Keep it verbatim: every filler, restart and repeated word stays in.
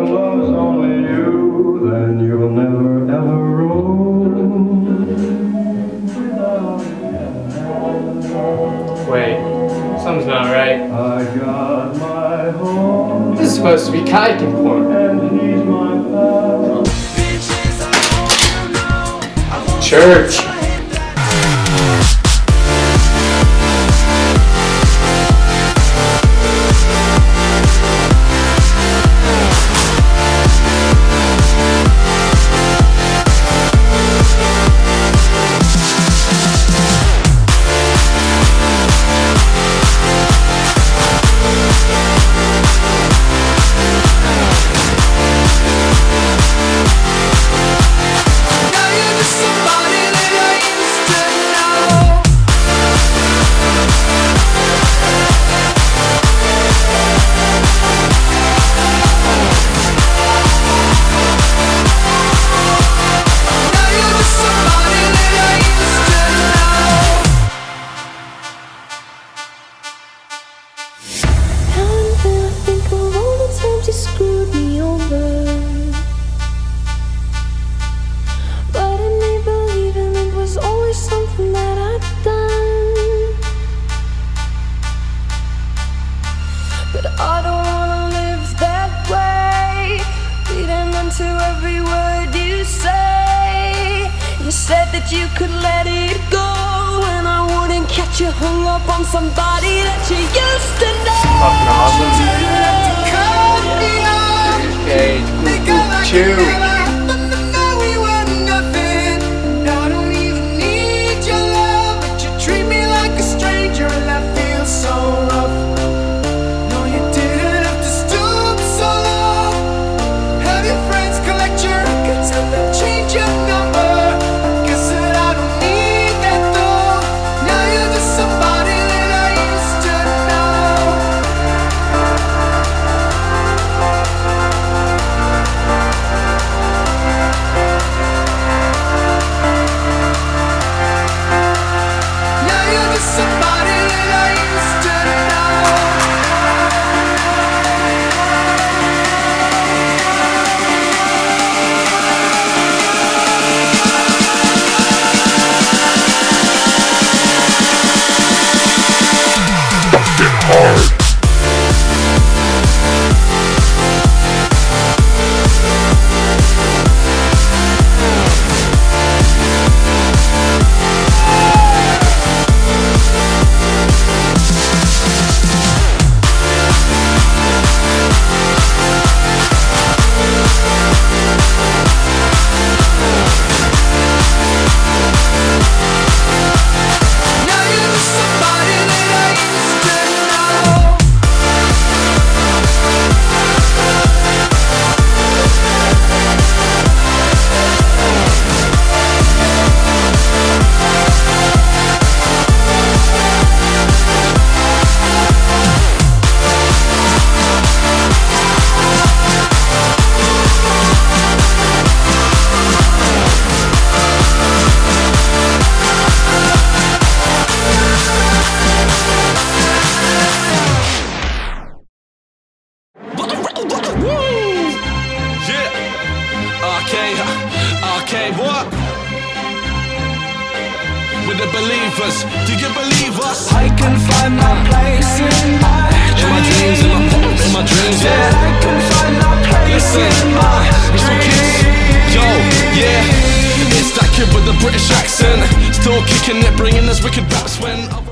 loves only you, then you'll never ever roam. Wait, something's not right. I got my home. This is supposed to be kayaking porn. And he's my pal. Church. You screwed me over, but I made believing it was always something that I'd done. But I don't wanna live that way, reading into every word you say. You said that you could let it go, and I wouldn't catch you hung up on somebody that you used to know. Fucking awesome. Okay, chew. Okay, what? With the believers, do you believe us? I can find my place in my In my dreams, in my, in my dreams, yeah. yeah. I can find my place Listen, in my it's some kids. Yo, yeah. It's that kid with the British accent, still kicking it, bringing us wicked raps when